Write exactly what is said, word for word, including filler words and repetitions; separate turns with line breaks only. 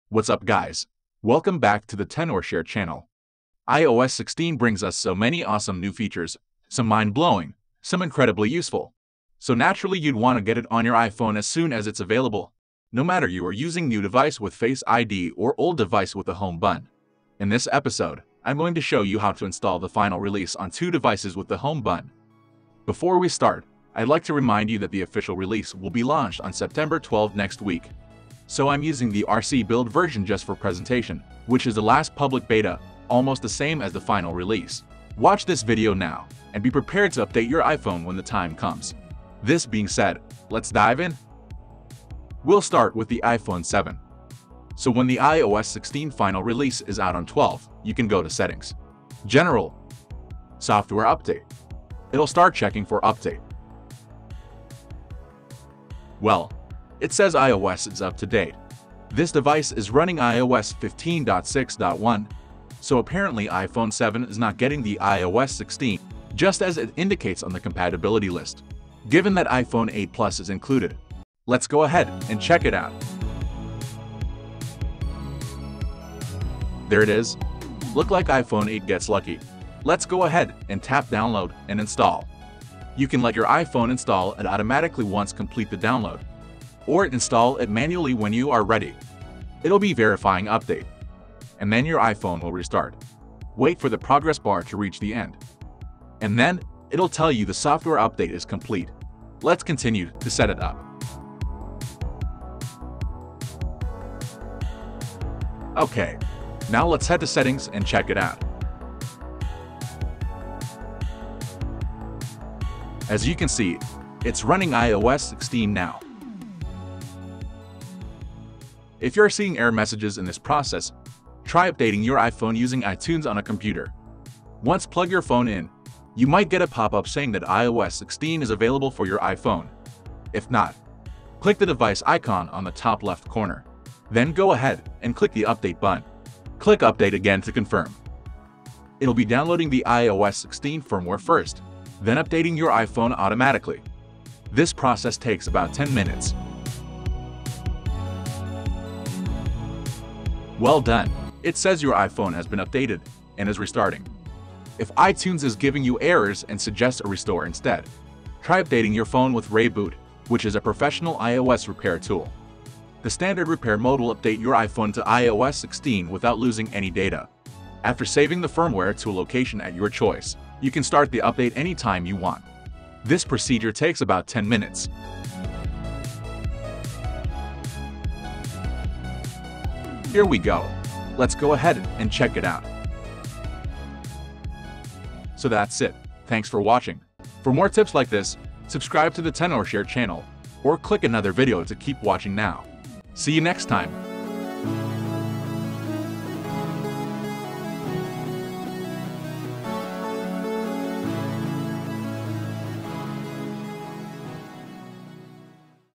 What's up, guys? Welcome back to the Tenorshare channel. i O S sixteen brings us so many awesome new features, some mind-blowing, some incredibly useful. So naturally you'd want to get it on your iPhone as soon as it's available, no matter you are using new device with Face I D or old device with a home button. In this episode, I'm going to show you how to install the final release on two devices with the home button. Before we start, I'd like to remind you that the official release will be launched on September twelfth next week. So I'm using the R C build version just for presentation, which is the last public beta, almost the same as the final release. Watch this video now, and be prepared to update your iPhone when the time comes. This being said, let's dive in. We'll start with the iPhone seven. So when the i O S sixteen final release is out on twelfth, you can go to Settings, General, Software Update. It'll start checking for update. Well, it says iOS is up to date. This device is running i O S fifteen point six point one, so apparently iPhone seven is not getting the i O S sixteen, just as it indicates on the compatibility list. Given that iPhone eight Plus is included, let's go ahead and check it out. There it is. Look like iPhone eight gets lucky. Let's go ahead and tap download and install. You can let your iPhone install it automatically once complete the download, or install it manually when you are ready. It'll be verifying update, and then your iPhone will restart. Wait for the progress bar to reach the end, and then it'll tell you the software update is complete. Let's continue to set it up. Okay, now let's head to settings and check it out. As you can see, it's running i O S sixteen now. If you're seeing error messages in this process, try updating your iPhone using iTunes on a computer. Once plug your phone in, you might get a pop-up saying that i O S sixteen is available for your iPhone. If not, click the device icon on the top left corner. Then go ahead and click the update button. Click update again to confirm. It'll be downloading the i O S sixteen firmware first, then updating your iPhone automatically. This process takes about ten minutes. Well done. It says your iPhone has been updated and is restarting. If iTunes is giving you errors and suggests a restore instead, try updating your phone with ReiBoot, which is a professional iOS repair tool. The standard repair mode will update your iPhone to i O S sixteen without losing any data. After saving the firmware to a location at your choice, you can start the update anytime you want. This procedure takes about ten minutes. Here we go. Let's go ahead and check it out. So that's it. Thanks for watching. For more tips like this, subscribe to the Tenorshare channel, or click another video to keep watching now. See you next time.